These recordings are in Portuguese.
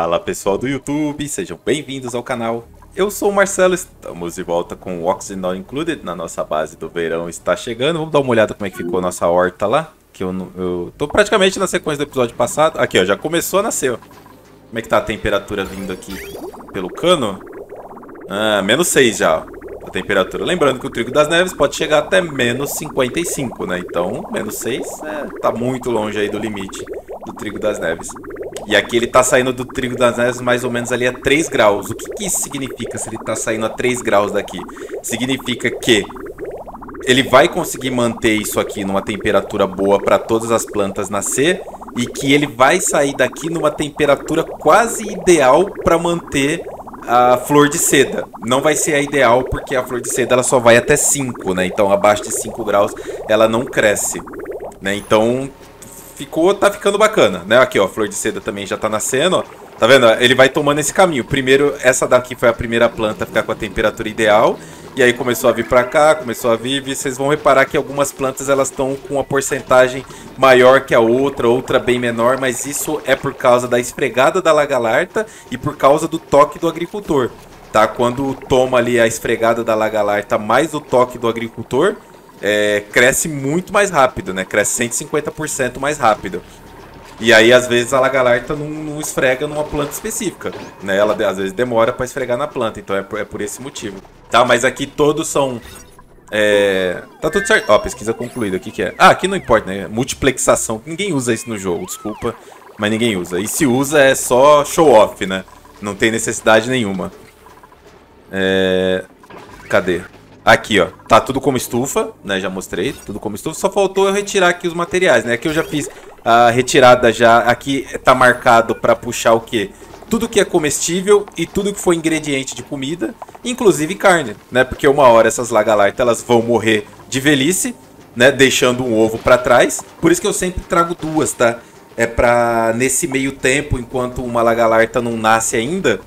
Fala pessoal do YouTube, sejam bem-vindos ao canal. Eu sou o Marcelo, estamos de volta com o Oxygen Not Included na nossa base do verão está chegando. Vamos dar uma olhada como é que ficou a nossa horta lá, que eu tô praticamente na sequência do episódio passado. Aqui ó, já começou a nascer, ó. Como é que tá a temperatura vindo aqui pelo cano? Ah, menos 6 já, ó. A temperatura. Lembrando que o Trigo das Neves pode chegar até menos 55, né? Então, menos 6 tá muito longe aí do limite do Trigo das Neves. E aqui ele tá saindo do Trigo das Neves mais ou menos ali a 3 graus. O que isso significa se ele tá saindo a 3 graus daqui? Significa que ele vai conseguir manter isso aqui numa temperatura boa para todas as plantas nascer e que ele vai sair daqui numa temperatura quase ideal para manter a flor de seda. Não vai ser a ideal porque a flor de seda ela só vai até 5, né? Então abaixo de 5 graus ela não cresce, né? Então tá ficando bacana, né? Aqui ó, a flor de seda também já tá nascendo, ó. Tá vendo? Ele vai tomando esse caminho. Primeiro, essa daqui foi a primeira planta a ficar com a temperatura ideal. E aí começou a vir pra cá, começou a vir. E vocês vão reparar que algumas plantas elas estão com uma porcentagem maior que a outra, outra bem menor. Mas isso é por causa da esfregada da lagarta e por causa do toque do agricultor, tá? Quando toma ali a esfregada da lagarta mais o toque do agricultor, cresce muito mais rápido, né? Cresce 150% mais rápido. E aí, às vezes, a lagarta não esfrega numa planta específica, né? Ela, às vezes, demora para esfregar na planta. Então, é por esse motivo. Tá, mas aqui todos são... Tá tudo certo. Ó, pesquisa concluída. O que é? Ah, aqui não importa, né? Multiplexação. Ninguém usa isso no jogo, desculpa. Mas ninguém usa. E se usa, é só show-off, né? Não tem necessidade nenhuma. Cadê? Aqui, ó, tá tudo como estufa, né, já mostrei, tudo como estufa, só faltou eu retirar aqui os materiais, né, aqui eu já fiz a retirada já, aqui tá marcado pra puxar o quê? Tudo que é comestível e tudo que for ingrediente de comida, inclusive carne, né, porque uma hora essas lagartas, elas vão morrer de velhice, né, deixando um ovo pra trás, por isso que eu sempre trago duas, tá, é pra nesse meio tempo, enquanto uma lagarta não nasce ainda,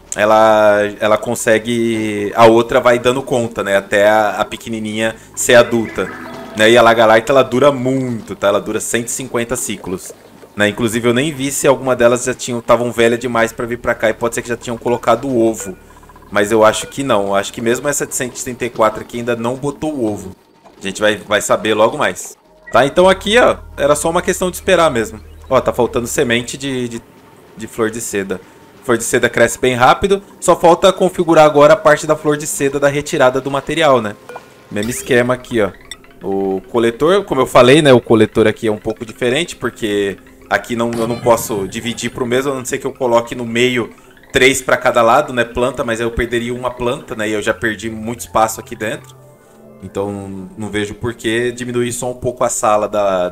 ela consegue, a outra vai dando conta, né, até a pequenininha ser adulta, né, e a lagarta ela dura muito, tá, ela dura 150 ciclos, né, inclusive eu nem vi se alguma delas já estavam velhas demais para vir para cá e pode ser que já tinham colocado o ovo, mas eu acho que não, eu acho que mesmo essa de 134 aqui ainda não botou o ovo, a gente vai saber logo mais, tá, então aqui ó, era só uma questão de esperar mesmo, ó, tá faltando semente de flor de seda. Flor de seda cresce bem rápido, só falta configurar agora a parte da flor de seda da retirada do material, né? Mesmo esquema aqui, ó. O coletor, como eu falei, né? O coletor aqui é um pouco diferente, porque aqui eu não posso dividir para o mesmo, a não ser que eu coloque no meio 3 para cada lado, né? Planta, mas aí eu perderia uma planta, né? E eu já perdi muito espaço aqui dentro. Então não vejo por que diminuir só um pouco a sala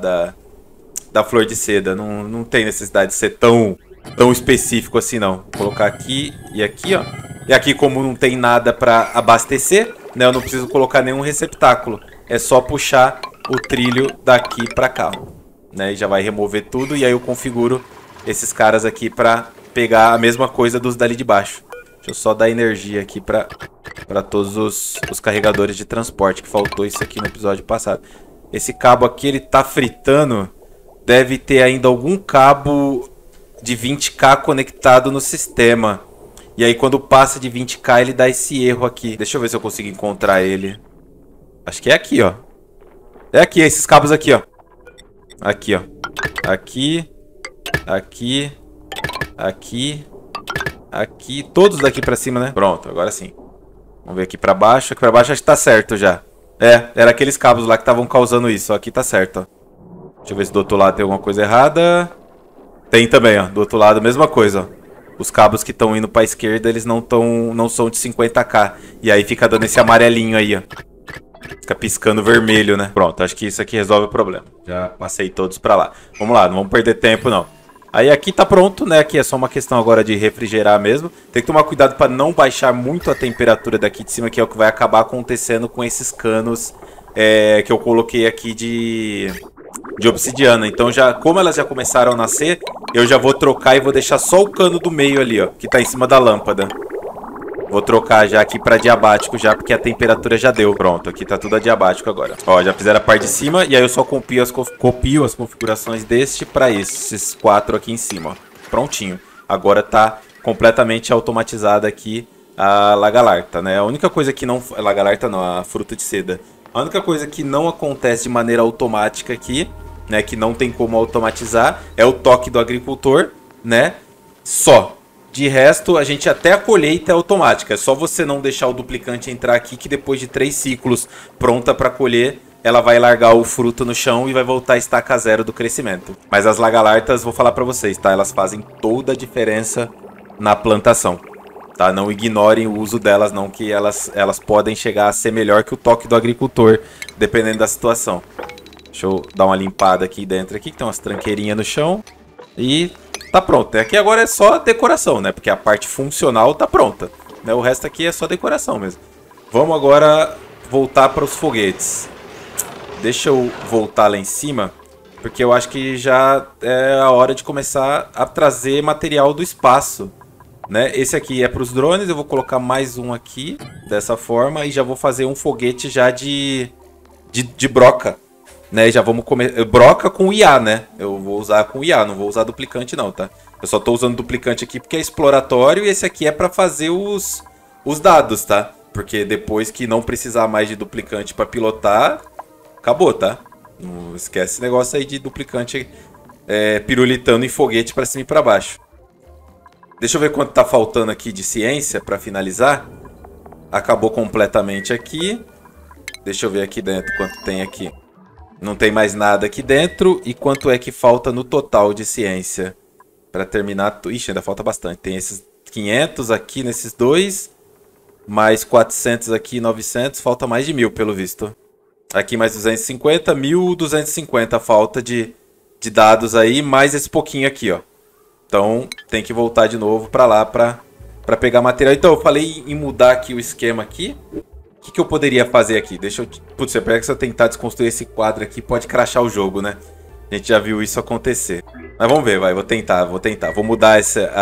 da flor de seda. Não tem necessidade de ser tão específico assim não. Vou colocar aqui e aqui, ó. E aqui como não tem nada para abastecer, né, eu não preciso colocar nenhum receptáculo. É só puxar o trilho daqui para cá, né? E já vai remover tudo e aí eu configuro esses caras aqui para pegar a mesma coisa dos dali de baixo. Deixa eu só dar energia aqui para todos os carregadores de transporte, que faltou isso aqui no episódio passado. Esse cabo aqui ele tá fritando. Deve ter ainda algum cabo de 20k conectado no sistema. E aí quando passa de 20k ele dá esse erro aqui. Deixa eu ver se eu consigo encontrar ele. Acho que é aqui, ó. É aqui, esses cabos aqui, ó. Aqui, ó. Aqui. Aqui. Aqui. Aqui. Todos daqui pra cima, né? Pronto, agora sim. Vamos ver aqui pra baixo. Aqui pra baixo acho que tá certo já. Era aqueles cabos lá que estavam causando isso. Aqui tá certo, ó. Deixa eu ver se do outro lado tem alguma coisa errada. Tem também, ó, do outro lado, mesma coisa, ó. Os cabos que estão indo pra esquerda, eles não são de 50k. E aí fica dando esse amarelinho aí, ó. Fica piscando vermelho, né? Pronto, acho que isso aqui resolve o problema. Já passei todos pra lá. Vamos lá, não vamos perder tempo, não. Aí aqui tá pronto, né? Aqui é só uma questão agora de refrigerar mesmo. Tem que tomar cuidado pra não baixar muito a temperatura daqui de cima, que é o que vai acabar acontecendo com esses canos que eu coloquei aqui de obsidiana. Então já, como elas já começaram a nascer, eu já vou trocar e vou deixar só o cano do meio ali, ó, que tá em cima da lâmpada. Vou trocar já aqui pra diabático já, porque a temperatura já deu. Pronto, aqui tá tudo adiabático agora. Ó, já fizeram a parte de cima e aí eu só copio as configurações deste pra esses 4 aqui em cima, ó. Prontinho. agora tá completamente automatizada aqui a Lagalarta, né? A única coisa que não... A Lagalarta não, a fruta de seda. A única coisa que não acontece de maneira automática aqui, né? Que não tem como automatizar, é o toque do agricultor, né? Só. De resto, a gente até a colheita é automática. É só você não deixar o duplicante entrar aqui que depois de 3 ciclos pronta para colher, ela vai largar o fruto no chão e vai voltar a estaca zero do crescimento. Mas as lagalartas, vou falar para vocês, tá? Elas fazem toda a diferença na plantação, tá? Não ignorem o uso delas não, que elas podem chegar a ser melhor que o toque do agricultor, dependendo da situação. Deixa eu dar uma limpada aqui dentro, aqui, que tem umas tranqueirinhas no chão. E tá pronto. Aqui agora é só decoração, né? Porque a parte funcional tá pronta, né? O resto aqui é só decoração mesmo. Vamos agora voltar para os foguetes. Deixa eu voltar lá em cima, porque eu acho que já é a hora de começar a trazer material do espaço, né? Esse aqui é para os drones, eu vou colocar mais um aqui, dessa forma, e já vou fazer um foguete já de broca, né? E já vamos comer broca com IA, né? Eu vou usar com IA, não vou usar duplicante não, tá? Eu só tô usando duplicante aqui porque é exploratório e esse aqui é para fazer os dados, tá? Porque depois que não precisar mais de duplicante para pilotar, acabou, tá? Não esquece esse negócio aí de duplicante pirulitando em foguete para cima e para baixo. Deixa eu ver quanto tá faltando aqui de ciência para finalizar. Acabou completamente aqui. Deixa eu ver aqui dentro quanto tem aqui. Não tem mais nada aqui dentro. E quanto é que falta no total de ciência? Para terminar... Ixi, ainda falta bastante. Tem esses 500 aqui nesses dois. Mais 400 aqui, 900. Falta mais de 1000 pelo visto. Aqui mais 250, 1250 falta de dados aí, mais esse pouquinho aqui, ó. Então tem que voltar de novo pra lá pra pegar material. Então eu falei em mudar aqui o esquema aqui. O que eu poderia fazer aqui? Deixa eu... Putz, se eu tentar desconstruir esse quadro aqui, pode crashar o jogo, né? A gente já viu isso acontecer. Mas vamos ver, vai, vou tentar. Vou mudar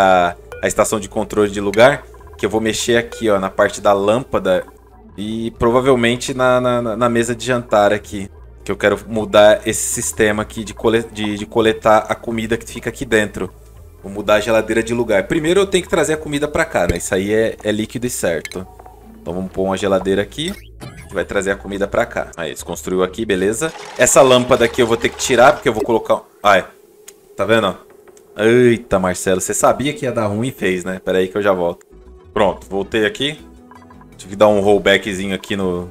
a estação de controle de lugar, que eu vou mexer aqui, ó, na parte da lâmpada. E provavelmente na mesa de jantar aqui. Que eu quero mudar esse sistema aqui de coletar a comida que fica aqui dentro. Vou mudar a geladeira de lugar. Primeiro eu tenho que trazer a comida pra cá, né? Isso aí é líquido e certo. Então vamos pôr uma geladeira aqui. Que vai trazer a comida pra cá. Aí, desconstruiu aqui, beleza. Essa lâmpada aqui eu vou ter que tirar, porque eu vou colocar... Ai, tá vendo, ó? Eita, Marcelo, você sabia que ia dar ruim e fez, né? Pera aí que eu já volto. Pronto, voltei aqui. Tive que dar um rollbackzinho aqui no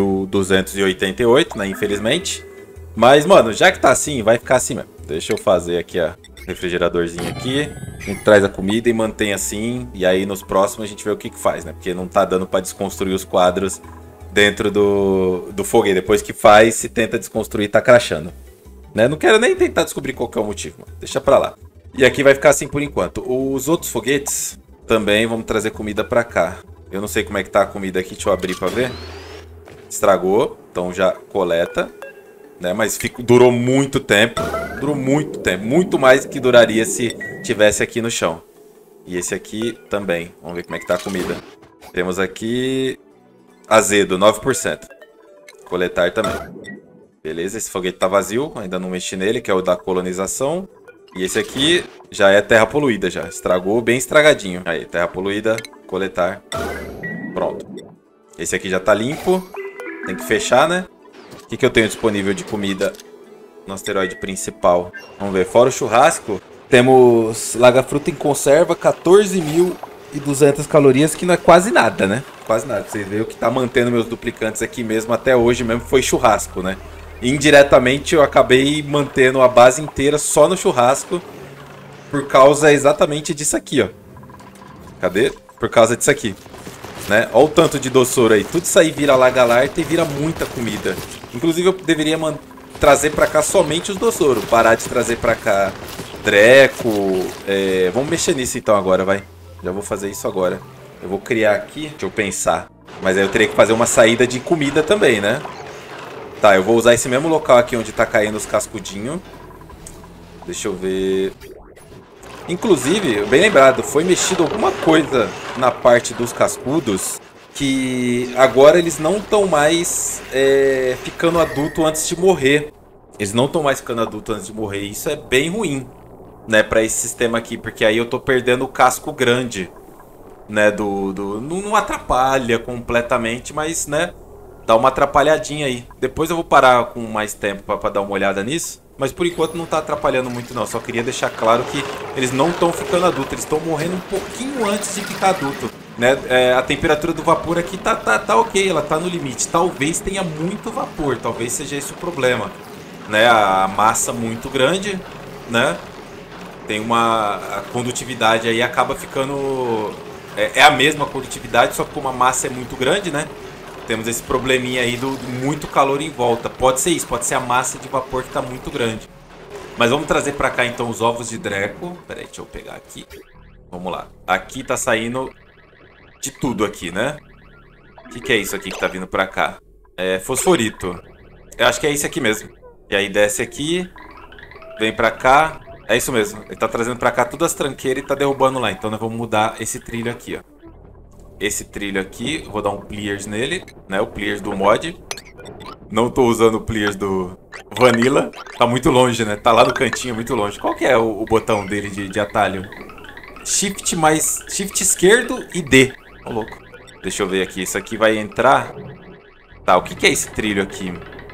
1288, né? Infelizmente. Mas, mano, já que tá assim, vai ficar assim mesmo. Deixa eu fazer aqui a refrigeradorzinho aqui. A gente traz a comida e mantém assim. E aí nos próximos a gente vê o que faz, né? Porque não tá dando pra desconstruir os quadros dentro do foguete. Depois que faz, se tenta desconstruir, tá crashando. Né? Não quero nem tentar descobrir qual que é o motivo, mano. Deixa pra lá. E aqui vai ficar assim por enquanto. Os outros foguetes também vamos trazer comida pra cá. Eu não sei como é que tá a comida aqui, deixa eu abrir pra ver. Estragou, então já coleta, né? Mas durou muito tempo. Durou muito tempo, muito mais do que duraria se tivesse aqui no chão. E esse aqui também, vamos ver como é que tá a comida. Temos aqui azedo, 9%. Coletar também. Beleza, esse foguete tá vazio, ainda não mexi nele, que é o da colonização. E esse aqui já é terra poluída já, estragou bem estragadinho. Aí, terra poluída, coletar. Pronto. Esse aqui já tá limpo. Tem que fechar, né? O que eu tenho disponível de comida no asteroide principal? Vamos ver. Fora o churrasco, temos lagafruta em conserva, 14.200 calorias, que não é quase nada, né? Quase nada. Vocês veem o que tá mantendo meus duplicantes aqui mesmo até hoje mesmo foi churrasco, né? Indiretamente eu acabei mantendo a base inteira só no churrasco por causa exatamente disso aqui, ó. Cadê? Por causa disso aqui, né? Olha o tanto de doçura aí. Tudo isso aí vira lagalarta e vira muita comida. Inclusive eu deveria trazer pra cá somente os doçouros. Parar de trazer pra cá dreco. Vamos mexer nisso então agora, vai. Já vou fazer isso agora. Eu vou criar aqui, deixa eu pensar. Mas aí eu teria que fazer uma saída de comida também, né? Tá, eu vou usar esse mesmo local aqui onde tá caindo os cascudinhos. Deixa eu ver... Inclusive, bem lembrado, foi mexido alguma coisa na parte dos cascudos que agora eles não estão mais ficando adulto antes de morrer. Eles não estão mais ficando adulto antes de morrer. Isso é bem ruim, né, pra esse sistema aqui, porque aí eu tô perdendo o casco grande, né, não atrapalha completamente, mas, né, dá uma atrapalhadinha aí. Depois eu vou parar com mais tempo pra dar uma olhada nisso, mas por enquanto não tá atrapalhando muito não, só queria deixar claro que eles não estão ficando adultos, eles estão morrendo um pouquinho antes de ficar adulto, né, a temperatura do vapor aqui tá ok, ela tá no limite, talvez tenha muito vapor, talvez seja esse o problema, né, a massa muito grande, né, tem a condutividade aí acaba ficando... É a mesma condutividade, só que como a massa é muito grande, né? Temos esse probleminha aí do muito calor em volta. Pode ser isso, pode ser a massa de vapor que está muito grande. Mas vamos trazer para cá então os ovos de Dreco. Pera aí, deixa eu pegar aqui. Vamos lá. Aqui tá saindo de tudo aqui, né? O que é isso aqui que tá vindo para cá? É fosforito. Eu acho que é isso aqui mesmo. E aí desce aqui, vem para cá... É isso mesmo, ele tá trazendo pra cá todas as tranqueiras e tá derrubando lá. Então nós vamos mudar esse trilho aqui, ó. Esse trilho aqui, vou dar um Pliers nele, né? O Pliers do mod. Não tô usando o Pliers do Vanilla. Tá muito longe, né? Tá lá no cantinho, muito longe. Qual que é o botão dele de atalho? Shift mais... Shift esquerdo e D. Ô, louco. Deixa eu ver aqui, isso aqui vai entrar... Tá, o que é esse trilho aqui?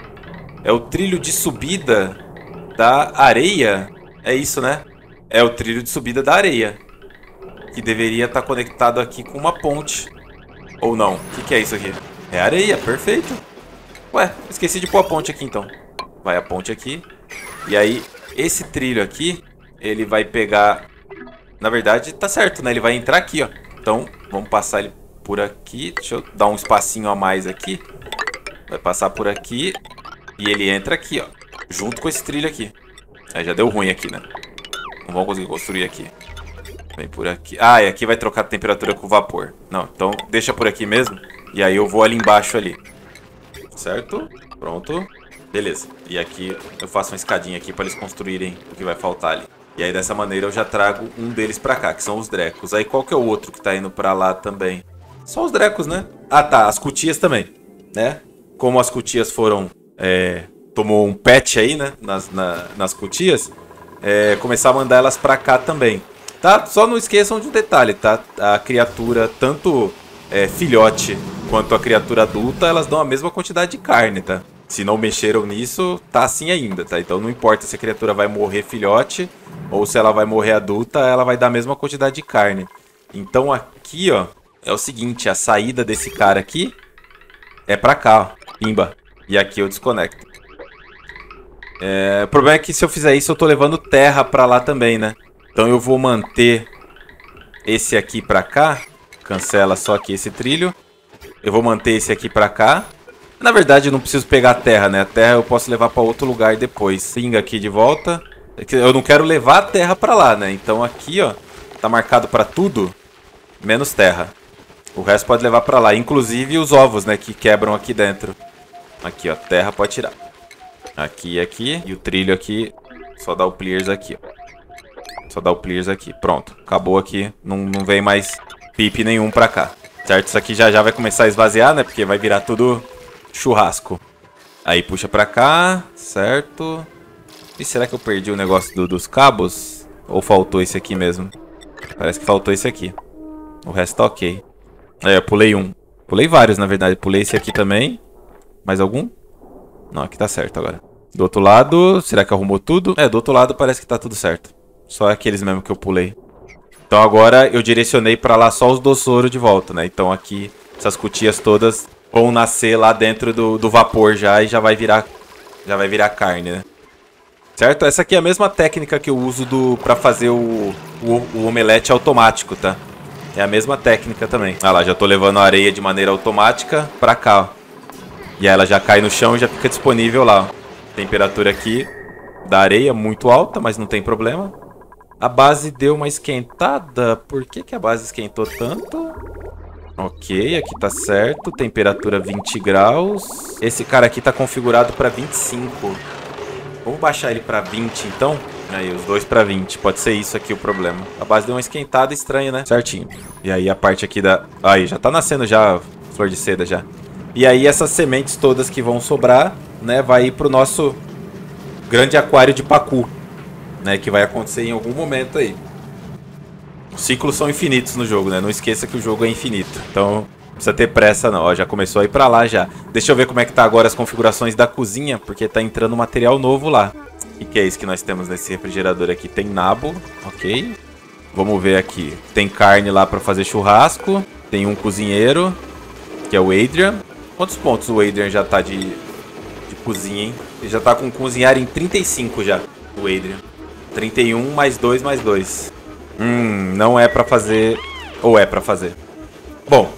É o trilho de subida da areia... É isso, né? É o trilho de subida da areia. Que deveria estar conectado aqui com uma ponte. Ou não? O que é isso aqui? É areia, perfeito. Ué, esqueci de pôr a ponte aqui então. Vai a ponte aqui. E aí, esse trilho aqui, ele vai pegar... Na verdade, tá certo, né? Ele vai entrar aqui, ó. Então, vamos passar ele por aqui. Deixa eu dar um espacinho a mais aqui. Vai passar por aqui. E ele entra aqui, ó. Junto com esse trilho aqui. Aí já deu ruim aqui, né? Não vamos conseguir construir aqui. Vem por aqui. Ah, e aqui vai trocar a temperatura com o vapor. Não, então deixa por aqui mesmo. E aí eu vou ali embaixo ali. Certo? Pronto. Beleza. E aqui eu faço uma escadinha aqui para eles construírem o que vai faltar ali. E aí dessa maneira eu já trago um deles pra cá, que são os Drecos. Aí qual que é o outro que tá indo pra lá também? Só os Drecos, né? Ah, tá. As cutias também, né? Como as cutias foram... tomou um patch aí, né, nas cutias, começar a mandar elas pra cá também, tá? Só não esqueçam de um detalhe, tá? A criatura, tanto filhote quanto a criatura adulta, elas dão a mesma quantidade de carne, tá? Se não mexeram nisso, tá assim ainda, tá? Então não importa se a criatura vai morrer filhote ou se ela vai morrer adulta, ela vai dar a mesma quantidade de carne. Então aqui, ó, é o seguinte, a saída desse cara aqui é pra cá, ó, pimba. E aqui eu desconecto. O problema é que se eu fizer isso eu tô levando terra pra lá também, né? Então eu vou manter esse aqui pra cá. Cancela só aqui esse trilho. Eu vou manter esse aqui pra cá. Na verdade eu não preciso pegar a terra, né? A terra eu posso levar pra outro lugar depois. Pinga aqui de volta. Eu não quero levar a terra pra lá, né? Então aqui, ó, tá marcado pra tudo, menos terra. O resto pode levar pra lá. Inclusive os ovos, né? Que quebram aqui dentro. Aqui, ó, terra pode tirar. Aqui e aqui. E o trilho aqui, só dá o Pliers aqui, ó. Só dá o Pliers aqui. Pronto. Acabou aqui. Não vem mais pipe nenhum pra cá. Certo? Isso aqui já vai começar a esvaziar, né? Porque vai virar tudo churrasco. Aí puxa pra cá. Certo. E será que eu perdi o negócio dos cabos? Ou faltou esse aqui mesmo? Parece que faltou esse aqui. O resto tá ok. Eu pulei um. Pulei vários, na verdade. Pulei esse aqui também. Mais algum? Não, aqui tá certo agora. Do outro lado, será que arrumou tudo? Do outro lado parece que tá tudo certo. Só aqueles mesmo que eu pulei. Então agora eu direcionei pra lá só os doçouros de volta, né? Então aqui, essas cutias todas vão nascer lá dentro do vapor já e já vai virar carne, né? Certo? Essa aqui é a mesma técnica que eu uso pra fazer o omelete automático, tá? É a mesma técnica também. Ah lá, já tô levando a areia de maneira automática pra cá, ó. E aí ela já cai no chão e já fica disponível lá, ó. Temperatura aqui da areia muito alta, mas não tem problema. A base deu uma esquentada. Por que a base esquentou tanto? Ok, aqui tá certo. Temperatura 20 graus. Esse cara aqui tá configurado pra 25. Vamos baixar ele pra 20 então. Aí, os dois pra 20. Pode ser isso aqui o problema. A base deu uma esquentada estranha, né? Certinho. E aí a parte aqui da... Aí, já tá nascendo já flor de seda já. E aí essas sementes todas que vão sobrar, né? Vai ir pro nosso grande aquário de pacu. né? Que vai acontecer em algum momento aí. Os ciclos são infinitos no jogo, né? Não esqueça que o jogo é infinito. Então, não precisa ter pressa não. Ó, já começou a ir pra lá já. Deixa eu ver como é que tá agora as configurações da cozinha, porque tá entrando material novo lá. O que é isso que nós temos nesse refrigerador aqui? Tem nabo, ok. Vamos ver aqui. Tem carne lá pra fazer churrasco. Tem um cozinheiro, que é o Adrian. Quantos pontos o Adrian já tá de cozinha, hein? Ele já tá com cozinhar em 35 já, o Adrian. 31 mais 2 mais 2. Não é pra fazer... Ou é pra fazer? Bom,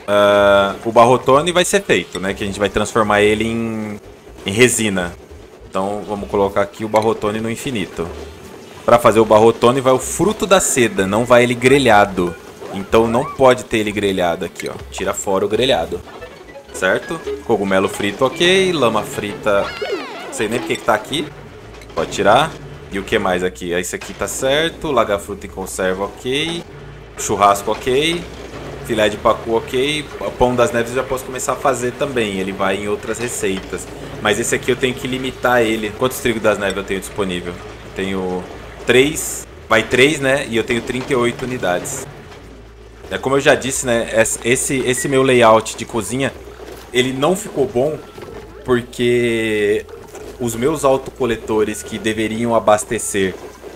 o Barrotone vai ser feito, né? Que a gente vai transformar ele em resina. Então vamos colocar aqui o Barrotone no infinito. Pra fazer o Barrotone vai o fruto da seda, não vai ele grelhado. Então não pode ter ele grelhado aqui, ó. Tira fora o grelhado. Certo? Cogumelo frito, ok. Lama frita, não sei nem porque que tá aqui. Pode tirar. E o que mais aqui? Esse aqui tá certo. Lagafruta em conserva, ok. Churrasco, ok. Filé de pacu, ok. Pão das neves eu já posso começar a fazer também. Ele vai em outras receitas. Mas esse aqui eu tenho que limitar ele. Quantos trigos das neves eu tenho disponível? Eu tenho 3. Vai 3, né? E eu tenho 38 unidades. Como eu já disse, né? Esse meu layout de cozinha, ele não ficou bom porque os meus autocoletores que deveriam abastecer,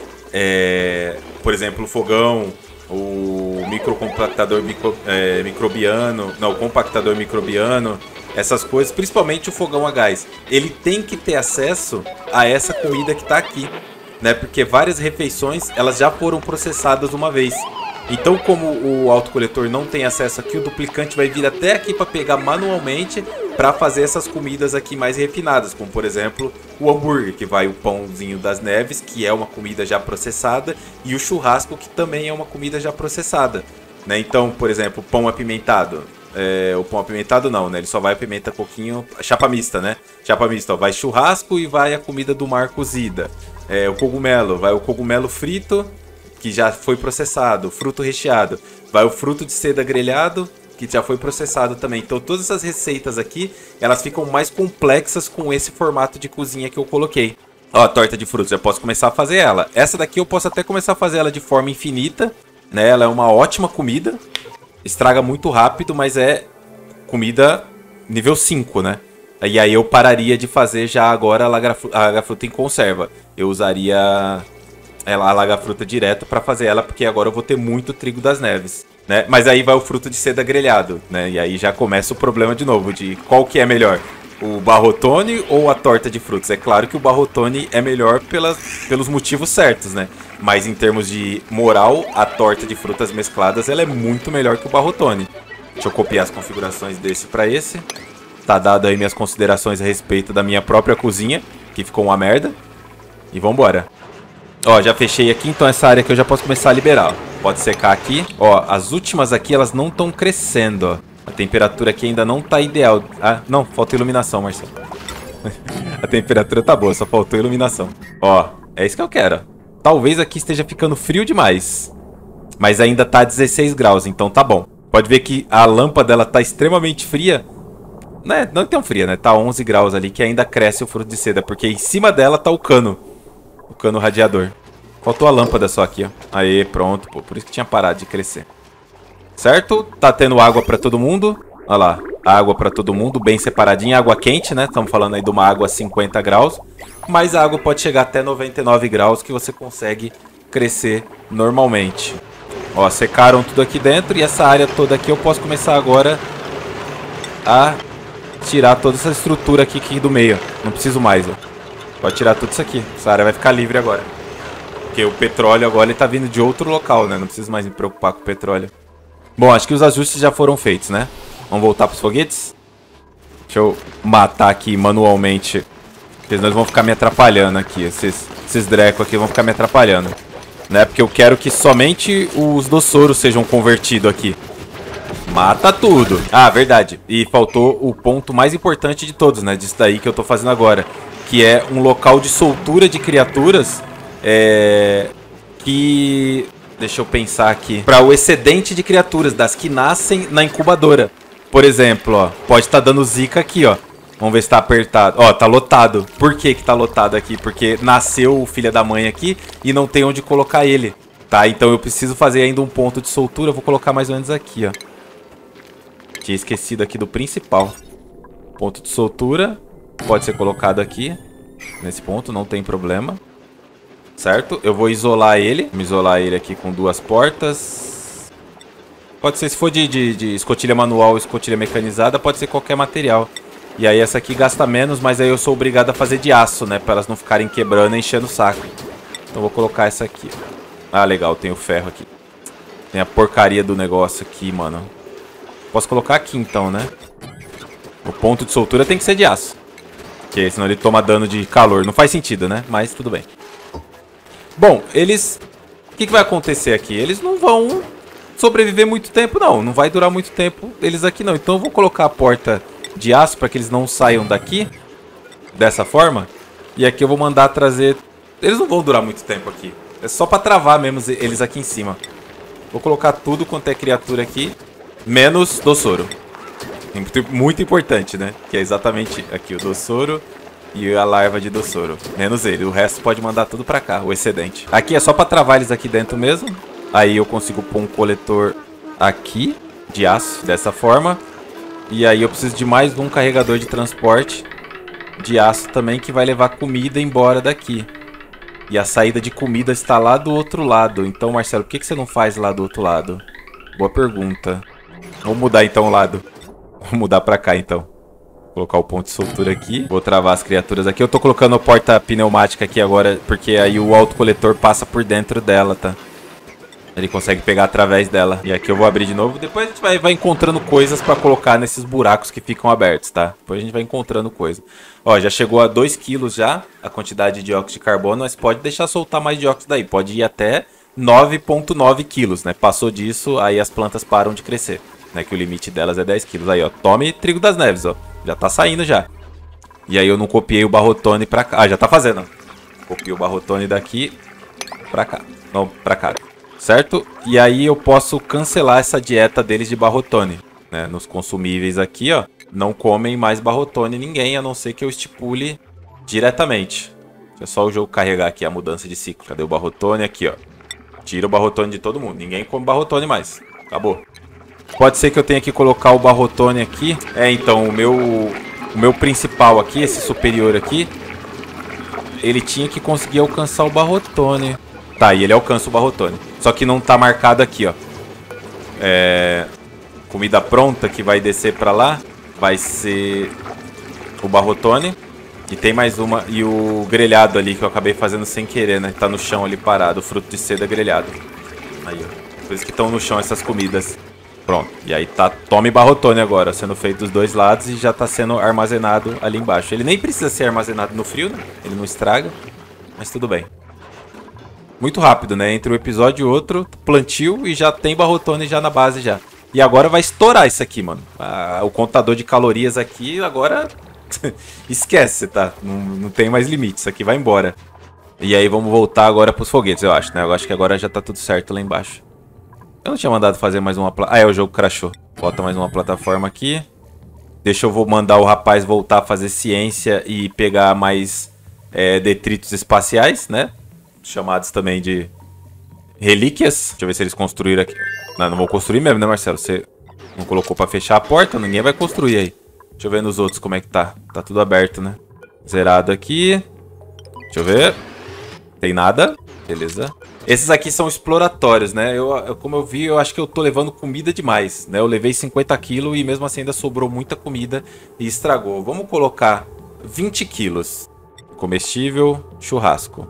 por exemplo, o fogão, o microcompactador microbiano, não, o compactador microbiano, essas coisas, principalmente o fogão a gás, ele tem que ter acesso a essa comida que está aqui, né? Porque várias refeições, elas já foram processadas uma vez. Então, como o autocoletor não tem acesso aqui, o duplicante vai vir até aqui para pegar manualmente para fazer essas comidas aqui mais refinadas, como por exemplo o hambúrguer, que vai o pãozinho das neves, que é uma comida já processada, e o churrasco, que também é uma comida já processada, né? Então, por exemplo, pão apimentado. O pão apimentado não, né? Ele só vai pimenta coquinho, chapa mista, né? Chapa mista, ó, vai churrasco e vai a comida do mar cozida. O cogumelo, vai o cogumelo frito, que já foi processado, fruto recheado. Vai o fruto de seda grelhado, que já foi processado também. Então todas essas receitas aqui, elas ficam mais complexas com esse formato de cozinha que eu coloquei. Ó, a torta de frutos, já posso começar a fazer ela. Essa daqui eu posso até começar a fazer ela de forma infinita, né? Ela é uma ótima comida. Estraga muito rápido, mas é comida nível 5, né? E aí eu pararia de fazer já agora a lagafruta em conserva. Eu usaria a lagafruta direto para fazer ela, porque agora eu vou ter muito trigo das neves, né? Mas aí vai o fruto de seda grelhado, né? E aí já começa o problema de novo, de qual que é melhor, o Barrotone ou a torta de frutos. É claro que o Barrotone é melhor pelos motivos certos, né? Mas em termos de moral, a torta de frutas mescladas, ela é muito melhor que o Barrotone. Deixa eu copiar as configurações desse para esse. Tá dado aí minhas considerações a respeito da minha própria cozinha, que ficou uma merda. E vambora. Ó, já fechei aqui, então essa área aqui eu já posso começar a liberar, ó. Pode secar aqui. Ó, as últimas aqui, elas não estão crescendo, ó. A temperatura aqui ainda não tá ideal. Ah, não, falta iluminação, Marcelo. A temperatura tá boa, só faltou iluminação. Ó, é isso que eu quero. Talvez aqui esteja ficando frio demais, mas ainda tá 16 graus, então tá bom. Pode ver que a lâmpada, ela tá extremamente fria. Né? Não é tão fria, né? Tá 11 graus ali, que ainda cresce o fruto de seda, porque em cima dela tá o cano radiador. Faltou a lâmpada só aqui, ó. Aí, pronto, pô. Por isso que tinha parado de crescer. Certo? Tá tendo água pra todo mundo. Olha lá, água pra todo mundo, bem separadinha. Água quente, né? Estamos falando aí de uma água a 50 graus. Mas a água pode chegar até 99 graus, que você consegue crescer normalmente. Ó, secaram tudo aqui dentro. E essa área toda aqui eu posso começar agora a tirar toda essa estrutura aqui do meio. Não preciso mais, ó. Pode tirar tudo isso aqui. Essa área vai ficar livre agora. Porque o petróleo agora ele tá vindo de outro local, né? Não preciso mais me preocupar com o petróleo. Bom, acho que os ajustes já foram feitos, né? Vamos voltar pros foguetes? Deixa eu matar aqui manualmente. Porque senão eles vão ficar me atrapalhando aqui. Esses drecos aqui vão ficar me atrapalhando, né? Porque eu quero que somente os dossoros sejam convertidos aqui. Mata tudo. Ah, verdade. E faltou o ponto mais importante de todos, né? Disso daí que eu tô fazendo agora. Que é um local de soltura de criaturas. Que... Deixa eu pensar aqui. Para o excedente de criaturas, das que nascem na incubadora. Por exemplo, ó. Pode estar dando zica aqui, ó. Vamos ver se tá apertado. Ó, tá lotado. Por que que tá lotado aqui? Porque nasceu o filho da mãe aqui e não tem onde colocar ele. Tá, então eu preciso fazer ainda um ponto de soltura. Eu vou colocar mais ou menos aqui, ó. Tinha esquecido aqui do principal. Ponto de soltura. Pode ser colocado aqui. Nesse ponto, não tem problema. Certo? Eu vou isolar ele. Vou isolar ele aqui com 2 portas. Pode ser, se for de escotilha manual ou escotilha mecanizada, pode ser qualquer material. E aí essa aqui gasta menos, mas aí eu sou obrigado a fazer de aço, né? Pra elas não ficarem quebrando e enchendo o saco. Então eu vou colocar essa aqui. Ah, legal, tem o ferro aqui. Tem a porcaria do negócio aqui, mano. Posso colocar aqui então, né? O ponto de soltura tem que ser de aço. Porque senão ele toma dano de calor. Não faz sentido, né? Mas tudo bem. Bom, eles... O que vai acontecer aqui? Eles não vão sobreviver muito tempo, não. Não vai durar muito tempo eles aqui, não. Então eu vou colocar a porta de aço para que eles não saiam daqui. Dessa forma. E aqui eu vou mandar trazer... Eles não vão durar muito tempo aqui. É só para travar mesmo eles aqui em cima. Vou colocar tudo quanto é criatura aqui. Menos Dossoro. Muito importante, né? Que é exatamente aqui o Dossoro e a larva de Dossoro. Menos ele. O resto pode mandar tudo pra cá, o excedente. Aqui é só pra travar eles aqui dentro mesmo. Aí eu consigo pôr um coletor aqui, de aço, dessa forma. E aí eu preciso de mais um carregador de transporte de aço também, que vai levar comida embora daqui. E a saída de comida está lá do outro lado. Então, Marcelo, por que você não faz lá do outro lado? Boa pergunta. Vamos mudar então o lado. Vou mudar pra cá, então. Vou colocar o ponto de soltura aqui. Vou travar as criaturas aqui. Eu tô colocando a porta pneumática aqui agora, porque aí o autocoletor passa por dentro dela, tá? Ele consegue pegar através dela. E aqui eu vou abrir de novo. Depois a gente vai encontrando coisas pra colocar nesses buracos que ficam abertos, tá? Depois a gente vai encontrando coisa. Ó, já chegou a 2 quilos já a quantidade de dióxido de carbono. Mas pode deixar soltar mais dióxido daí. Pode ir até 9,9 quilos, né? Passou disso, aí as plantas param de crescer. Né, que o limite delas é 10 quilos. Aí, ó, tome trigo das neves, ó. Já tá saindo já. E aí eu não copiei o barrotone pra cá. Ah, já tá fazendo. Copiei o barrotone daqui pra cá. Não, pra cá. Certo? E aí eu posso cancelar essa dieta deles de barrotone. Né? Nos consumíveis aqui, ó. Não comem mais barrotone ninguém, a não ser que eu estipule diretamente. É só o jogo carregar aqui a mudança de ciclo. Cadê o barrotone? Aqui, ó. Tira o barrotone de todo mundo. Ninguém come barrotone mais. Acabou. Pode ser que eu tenha que colocar o barrotone aqui. É, então, o meu principal aqui, esse superior aqui, ele tinha que conseguir alcançar o barrotone. Tá, e ele alcança o barrotone. Só que não tá marcado aqui, ó. Comida pronta que vai descer pra lá vai ser o barrotone. E tem mais uma. E o grelhado ali que eu acabei fazendo sem querer, né? Tá no chão ali parado, o fruto de seda grelhado. Aí, ó. Por isso que estão no chão essas comidas. Pronto, e aí tá tome barrotone agora, sendo feito dos dois lados e já tá sendo armazenado ali embaixo. Ele nem precisa ser armazenado no frio, né? Ele não estraga, mas tudo bem. Muito rápido, né? Entre um episódio e outro, plantio e já tem barrotone já na base já. E agora vai estourar isso aqui, mano. O contador de calorias aqui agora... Esquece, tá? Não tem mais limite, isso aqui vai embora. E aí vamos voltar agora pros foguetes, eu acho, né? Eu acho que agora já tá tudo certo lá embaixo. Eu não tinha mandado fazer mais uma... o jogo crashou. Bota mais uma plataforma aqui. Deixa eu mandar o rapaz voltar a fazer ciência e pegar mais detritos espaciais, né? Chamados também de relíquias. Deixa eu ver se eles construíram aqui. Não vou construir mesmo, né, Marcelo? Você não colocou pra fechar a porta, ninguém vai construir aí. Deixa eu ver nos outros como é que tá. Tá tudo aberto, né? Zerado aqui. Deixa eu ver. Tem nada. Beleza. Esses aqui são exploratórios, né? Como eu vi, eu acho que eu tô levando comida demais, né? Eu levei 50 quilos e mesmo assim ainda sobrou muita comida e estragou. Vamos colocar 20 quilos. Comestível, churrasco.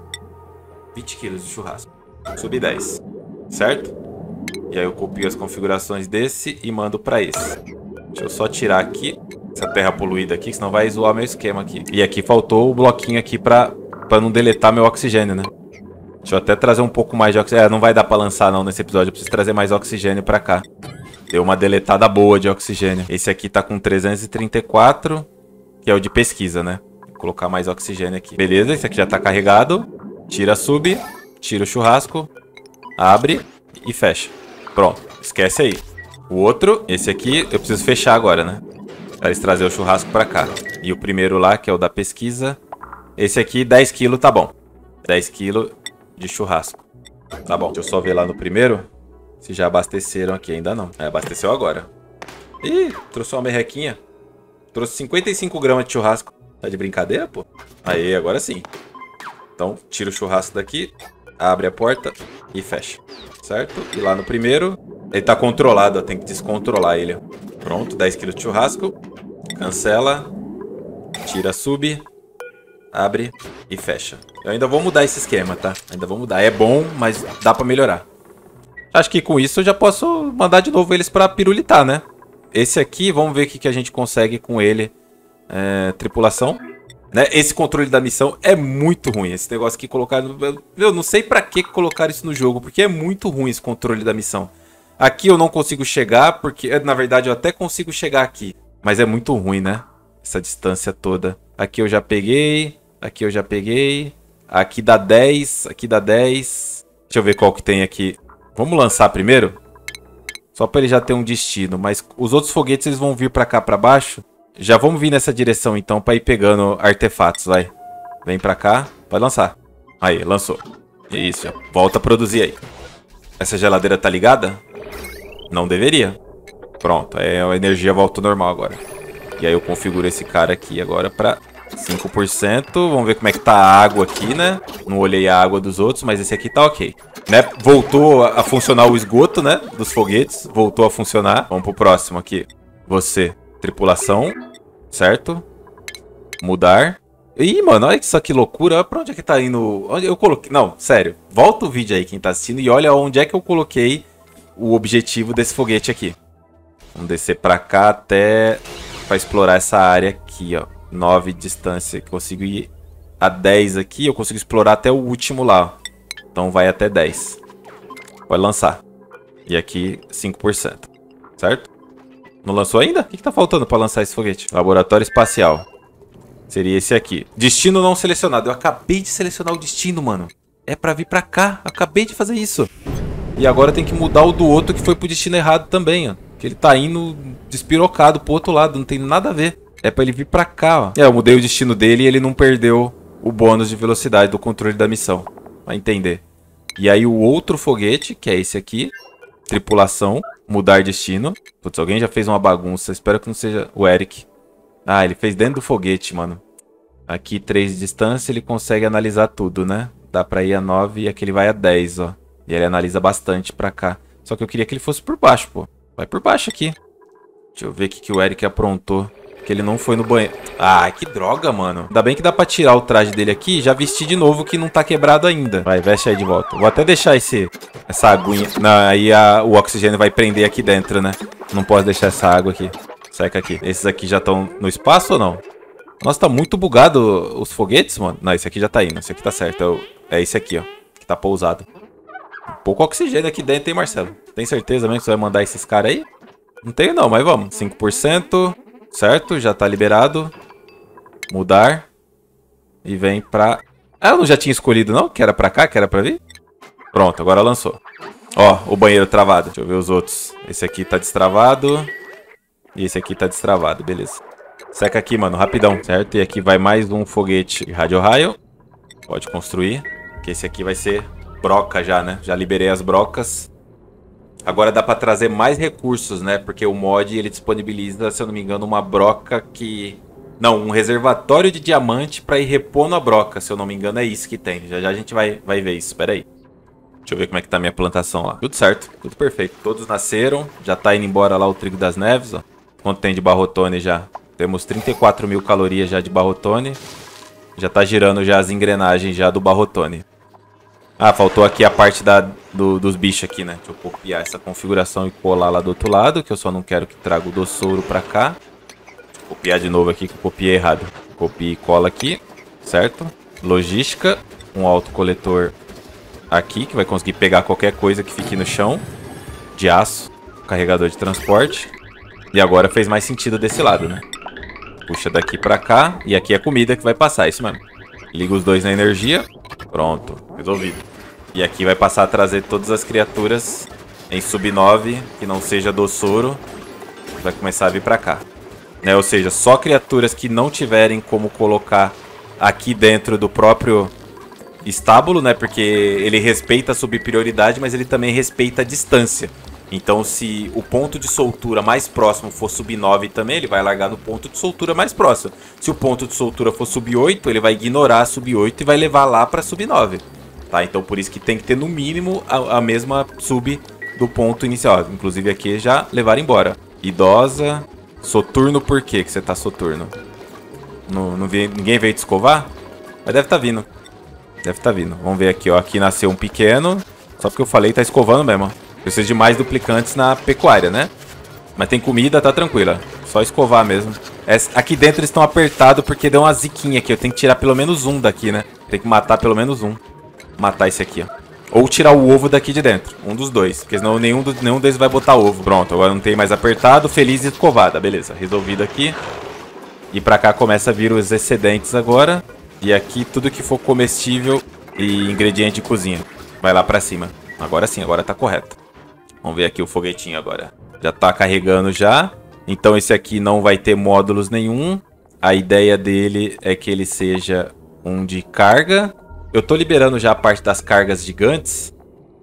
20 quilos de churrasco. Subi 10. Certo? E aí eu copio as configurações desse e mando pra esse. Deixa eu só tirar aqui essa terra poluída aqui, senão vai zoar meu esquema aqui. E aqui faltou o bloquinho aqui pra não deletar meu oxigênio, né? Deixa eu até trazer um pouco mais de oxigênio. Não vai dar pra lançar não nesse episódio. Eu preciso trazer mais oxigênio pra cá. Deu uma deletada boa de oxigênio. Esse aqui tá com 334, que é o de pesquisa, né? Vou colocar mais oxigênio aqui. Beleza, esse aqui já tá carregado. Tira sub, tira o churrasco, abre e fecha. Pronto, esquece aí. O outro, esse aqui, eu preciso fechar agora, né? Pra eles trazerem o churrasco pra cá. E o primeiro lá, que é o da pesquisa. Esse aqui, 10 kg, tá bom. 10 kg de churrasco. Tá bom. Deixa eu só ver lá no primeiro. Se já abasteceram aqui. Ainda não. É, abasteceu agora. Ih, trouxe uma merrequinha. Trouxe 55 gramas de churrasco. Tá de brincadeira, pô? Aí, agora sim. Então, tira o churrasco daqui. Abre a porta e fecha. Certo? E lá no primeiro, ele tá controlado, ó. Tem que descontrolar ele, ó. Pronto, 10 kg de churrasco. Cancela. Tira sub. Abre e fecha. Eu ainda vou mudar esse esquema, tá? Ainda vou mudar. É bom, mas dá pra melhorar. Acho que com isso eu já posso mandar de novo eles pra pirulitar, né? Esse aqui, vamos ver o que a gente consegue com ele. Tripulação. Né? Esse controle da missão é muito ruim. Esse negócio aqui colocaram... Eu não sei pra que colocaram isso no jogo, porque é muito ruim esse controle da missão. Aqui eu não consigo chegar, porque... Na verdade, eu até consigo chegar aqui. Mas é muito ruim, né? Essa distância toda. Aqui eu já peguei. Aqui eu já peguei. Aqui dá 10. Aqui dá 10. Deixa eu ver qual que tem aqui. Vamos lançar primeiro? Só pra ele já ter um destino. Mas os outros foguetes eles vão vir pra cá, pra baixo. Já vamos vir nessa direção então pra ir pegando artefatos, vai. Vem pra cá. Pode lançar. Aí, lançou. Isso, já. Volta a produzir aí. Essa geladeira tá ligada? Não deveria. Pronto, a energia volta ao normal agora. E aí eu configuro esse cara aqui agora pra 5%. Vamos ver como é que tá a água aqui, né? Não olhei a água dos outros, mas esse aqui tá ok. Né? Voltou a funcionar o esgoto, né? Dos foguetes. Voltou a funcionar. Vamos pro próximo aqui. Você, tripulação. Certo? Mudar. Ih, mano, olha isso que loucura. Pra onde é que tá indo? Onde eu coloquei? Não, sério. Volta o vídeo aí, quem tá assistindo, e olha onde é que eu coloquei o objetivo desse foguete aqui. Vamos descer pra cá até... Pra explorar essa área aqui, ó. 9 de distância. Consigo ir a 10 aqui. Eu consigo explorar até o último lá, ó. Então vai até 10. Pode lançar. E aqui 5%. Certo? Não lançou ainda? O que tá faltando pra lançar esse foguete? Laboratório espacial. Seria esse aqui. Destino não selecionado. Eu acabei de selecionar o destino, mano. É pra vir pra cá. Eu acabei de fazer isso. E agora tem que mudar o do outro que foi pro destino errado também, ó. Que ele tá indo despirocado pro outro lado. Não tem nada a ver. É pra ele vir pra cá, ó. Eu mudei o destino dele e ele não perdeu o bônus de velocidade do controle da missão. Vai entender. E aí o outro foguete, que é esse aqui. Tripulação. Mudar destino. Putz, alguém já fez uma bagunça. Espero que não seja o Eric. Ah, ele fez dentro do foguete, mano. Aqui 3 de distância, ele consegue analisar tudo, né? Dá pra ir a 9 e aqui ele vai a 10, ó. E ele analisa bastante pra cá. Só que eu queria que ele fosse por baixo, pô. Vai por baixo aqui. Deixa eu ver o que o Eric aprontou. Que ele não foi no banheiro. Ah, que droga, mano. Ainda bem que dá pra tirar o traje dele aqui e já vestir de novo que não tá quebrado ainda. Vai, veste aí de volta. Vou até deixar essa aguinha. Não, aí o oxigênio vai prender aqui dentro, né? Não posso deixar essa água aqui. Seca aqui. Esses aqui já estão no espaço ou não? Nossa, tá muito bugado os foguetes, mano. Não, esse aqui já tá indo. Esse aqui tá certo. É esse aqui, ó. Que tá pousado. Pouco oxigênio aqui dentro, hein, Marcelo? Tem certeza mesmo que você vai mandar esses caras aí? Não tenho não, mas vamos. 5%. Certo, já tá liberado. Mudar. E vem pra... Ah, eu não já tinha escolhido não? Que era pra cá, que era pra vir? Pronto, agora lançou. Ó, o banheiro travado. Deixa eu ver os outros. Esse aqui tá destravado. E esse aqui tá destravado, beleza. Seca aqui, mano, rapidão, certo? E aqui vai mais um foguete de radio-raio. Pode construir. Que esse aqui vai ser broca já, né? Já liberei as brocas. Agora dá pra trazer mais recursos, né? Porque o mod, ele disponibiliza, se eu não me engano, uma broca que... Não, um reservatório de diamante pra ir repondo a broca. Se eu não me engano, é isso que tem. Já já a gente vai ver isso. Pera aí. Deixa eu ver como é que tá a minha plantação lá. Tudo certo, tudo perfeito. Todos nasceram. Já tá indo embora lá o trigo das neves, ó. Quanto tem de barrotone já? Temos 34 mil calorias já de barrotone. Já tá girando já as engrenagens já do barrotone. Ah, faltou aqui a parte dos bichos aqui, né? Deixa eu copiar essa configuração e colar lá do outro lado, que eu só não quero que traga o dossouro pra cá. Deixa eu copiar de novo aqui, que eu copiei errado. Copia e cola aqui, certo? Logística, um autocoletor aqui, que vai conseguir pegar qualquer coisa que fique no chão. De aço, carregador de transporte. E agora fez mais sentido desse lado, né? Puxa daqui pra cá, e aqui é comida que vai passar, isso mesmo. Liga os dois na energia. Pronto, resolvido. E aqui vai passar a trazer todas as criaturas em sub 9, que não seja doçouro. Vai começar a vir pra cá. né? Ou seja, só criaturas que não tiverem como colocar aqui dentro do próprio estábulo, né? Porque ele respeita a subprioridade, mas ele também respeita a distância. Então, se o ponto de soltura mais próximo for sub 9 também, ele vai largar no ponto de soltura mais próximo. Se o ponto de soltura for sub 8, ele vai ignorar a sub 8 e vai levar lá para sub 9. Tá? Então, por isso que tem que ter no mínimo a mesma sub do ponto inicial. Inclusive aqui já levaram embora. Idosa. Soturno, por quê que você tá soturno? Ninguém veio te escovar? Mas deve estar vindo. Deve estar vindo. Vamos ver aqui, ó. Aqui nasceu um pequeno. Só porque eu falei, tá escovando mesmo, ó. Precisa de mais duplicantes na pecuária, né? Mas tem comida, tá tranquila. Só escovar mesmo. Aqui dentro eles estão apertados porque deu uma ziquinha aqui. Eu tenho que tirar pelo menos um daqui, né? Tem que matar pelo menos um. Matar esse aqui, ó. Ou tirar o ovo daqui de dentro. Um dos dois. Porque senão nenhum deles vai botar ovo. Pronto, agora não tem mais apertado. Feliz e escovada. Beleza, resolvido aqui. E pra cá começa a vir os excedentes agora. E aqui tudo que for comestível e ingrediente de cozinha. Vai lá pra cima. Agora sim, agora tá correto. Vamos ver aqui o foguetinho agora. Já tá carregando já. Então esse aqui não vai ter módulos nenhum. A ideia dele é que ele seja um de carga. Eu tô liberando já a parte das cargas gigantes.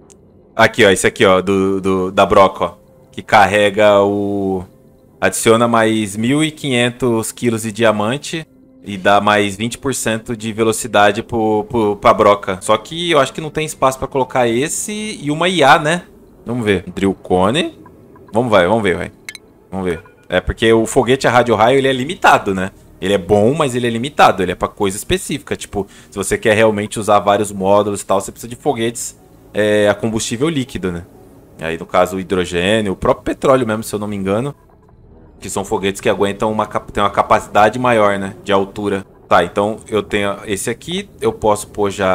Aqui, ó. Esse aqui, ó. Da broca, ó. Que carrega o... Adiciona mais 1.500 quilos de diamante. E dá mais 20% de velocidade pra broca. Só que eu acho que não tem espaço pra colocar esse e uma IA, né? Vamos ver. Drill Cone. Vamos ver, vai. Vamos ver. É porque o foguete a rádio raio, ele é limitado, né? Ele é bom, mas ele é limitado. Ele é pra coisa específica. Tipo, se você quer realmente usar vários módulos e tal, você precisa de foguetes a combustível líquido, né? Aí, no caso, o hidrogênio, o próprio petróleo mesmo, se eu não me engano. Que são foguetes que aguentam tem uma capacidade maior, né? De altura. Tá, então eu tenho esse aqui. Eu posso pôr já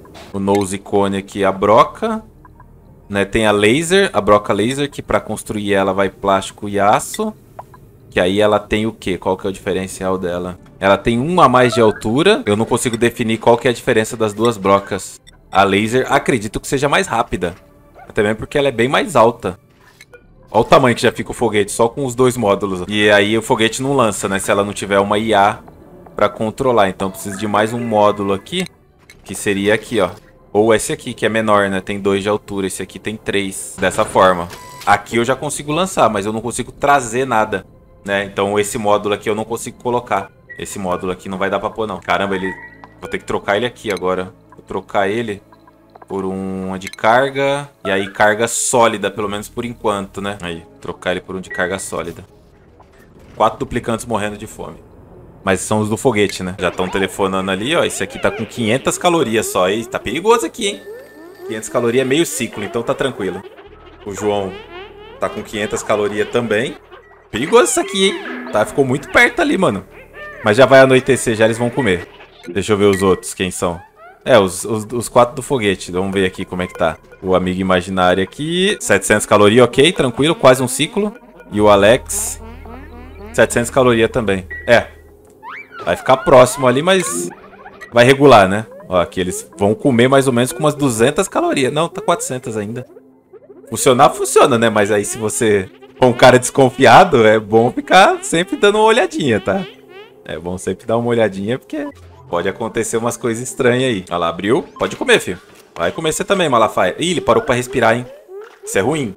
o nose cone aqui, a broca. Né? Tem a laser, a broca laser, que pra construir ela vai plástico e aço. Que aí ela tem o quê? Qual que é o diferencial dela? Ela tem 1 a mais de altura. Eu não consigo definir qual que é a diferença das duas brocas. A laser, acredito que seja mais rápida. Até mesmo porque ela é bem mais alta. Olha o tamanho que já fica o foguete, só com os dois módulos. E aí o foguete não lança, né? Se ela não tiver uma IA pra controlar. Então precisa de mais um módulo aqui. Que seria aqui, ó. Ou esse aqui, que é menor, né? Tem 2 de altura. Esse aqui tem 3. Dessa forma. Aqui eu já consigo lançar, mas eu não consigo trazer nada, né? Então esse módulo aqui eu não consigo colocar. Esse módulo aqui não vai dar pra pôr, não. Caramba, ele... Vou ter que trocar ele aqui agora. Vou trocar ele por uma de carga. E aí carga sólida, pelo menos por enquanto, né? Aí, trocar ele por um de carga sólida. 4 duplicantes morrendo de fome. Mas são os do foguete, né? Já estão telefonando ali, ó. Esse aqui tá com 500 calorias só. E tá perigoso aqui, hein? 500 calorias é meio ciclo, então tá tranquilo. O João tá com 500 calorias também. Perigoso isso aqui, hein? Tá, ficou muito perto ali, mano. Mas já vai anoitecer, já eles vão comer. Deixa eu ver os outros, quem são. Os 4 do foguete. Vamos ver aqui como é que tá. O amigo imaginário aqui. 700 calorias, ok, tranquilo. Quase um ciclo. E o Alex. 700 calorias também. Vai ficar próximo ali, mas vai regular, né? Ó, aqui eles vão comer mais ou menos com umas 200 calorias. Não, tá 400 ainda. Funcionar, funciona, né? Mas aí se você for um cara desconfiado, é bom ficar sempre dando uma olhadinha, tá? É bom sempre dar uma olhadinha, porque... Pode acontecer umas coisas estranhas aí. Olha lá, abriu. Pode comer, filho. Vai comer você também, Malafaia. Ih, ele parou pra respirar, hein? Isso é ruim.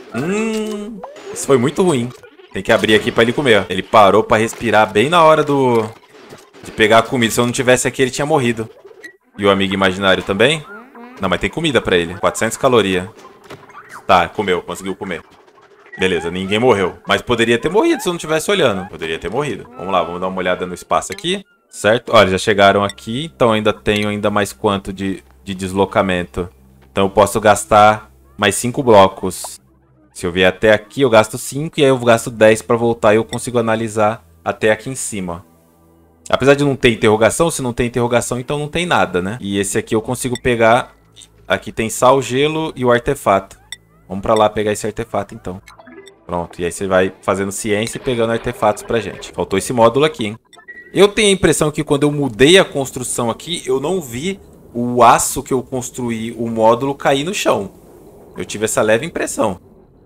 Isso foi muito ruim. Tem que abrir aqui pra ele comer, ó. Ele parou pra respirar bem na hora de pegar a comida. Se eu não tivesse aqui, ele tinha morrido. E o amigo imaginário também? Não, mas tem comida pra ele. 400 calorias. Tá, comeu. Conseguiu comer. Beleza, ninguém morreu. Mas poderia ter morrido se eu não estivesse olhando. Poderia ter morrido. Vamos lá, vamos dar uma olhada no espaço aqui. Certo? Olha, já chegaram aqui, então ainda tenho mais quanto de deslocamento. Então eu posso gastar mais 5 blocos. Se eu vier até aqui, eu gasto 5 e aí eu gasto 10 para voltar e eu consigo analisar até aqui em cima. Apesar de não ter interrogação, se não tem interrogação, então não tem nada, né? E esse aqui eu consigo pegar... Aqui tem sal, gelo e o artefato. Vamos para lá pegar esse artefato, então. Pronto, e aí você vai fazendo ciência e pegando artefatos pra gente. Faltou esse módulo aqui, hein? Eu tenho a impressão que quando eu mudei a construção aqui, eu não vi o aço que eu construí, o módulo, cair no chão. Eu tive essa leve impressão.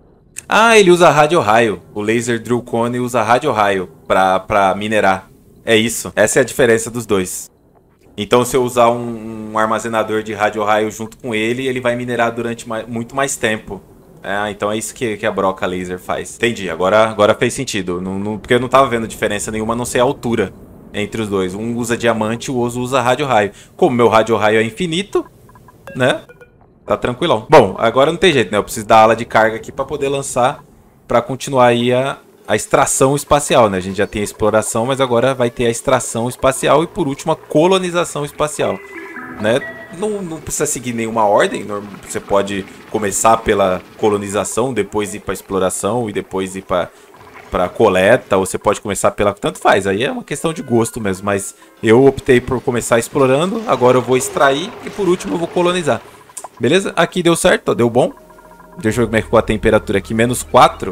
Ah, ele usa rádio-raio. O laser drill cone usa rádio-raio pra minerar. É isso. Essa é a diferença dos dois. Então, se eu usar um armazenador de rádio-raio junto com ele, ele vai minerar durante muito mais tempo. Então é isso que a broca laser faz. Entendi, agora fez sentido. Porque eu não tava vendo diferença nenhuma, a não ser a altura entre os dois. Um usa diamante, o outro usa rádio-raio. Como meu rádio-raio é infinito, né? Tá tranquilão. Bom, agora não tem jeito, né? Eu preciso da ala de carga aqui pra poder lançar, pra continuar aí a extração espacial, né? A gente já tem a exploração, mas agora vai ter a extração espacial e, por último, a colonização espacial, né? Não precisa seguir nenhuma ordem. Você pode começar pela colonização, depois ir pra exploração e depois ir pra coleta, ou você pode começar pela... Tanto faz, aí é uma questão de gosto mesmo, mas eu optei por começar explorando, agora eu vou extrair e, por último, eu vou colonizar. Beleza? Aqui deu certo, ó, deu bom. Deixa eu ver como é que ficou a temperatura aqui. -4.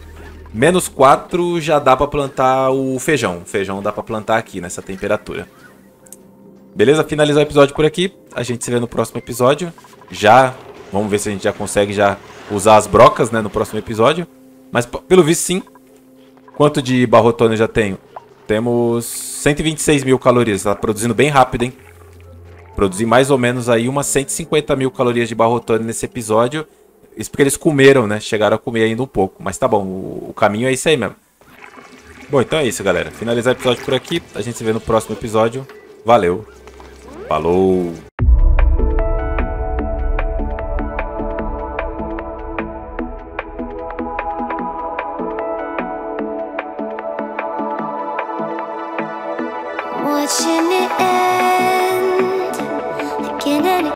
-4 já dá pra plantar o feijão. O feijão dá pra plantar aqui nessa temperatura. Beleza? Finalizar o episódio por aqui. A gente se vê no próximo episódio. Vamos ver se a gente já consegue usar as brocas, né, no próximo episódio. Mas pelo visto sim. Quanto de barrotone eu já tenho? Temos 126 mil calorias. Tá produzindo bem rápido, hein? Produzi mais ou menos aí umas 150 mil calorias de barrotone nesse episódio. Isso porque eles comeram, né? Chegaram a comer ainda um pouco. Mas tá bom, o caminho é isso aí mesmo. Bom, então é isso, galera. Finalizar o episódio por aqui. A gente se vê no próximo episódio. Valeu. Falou.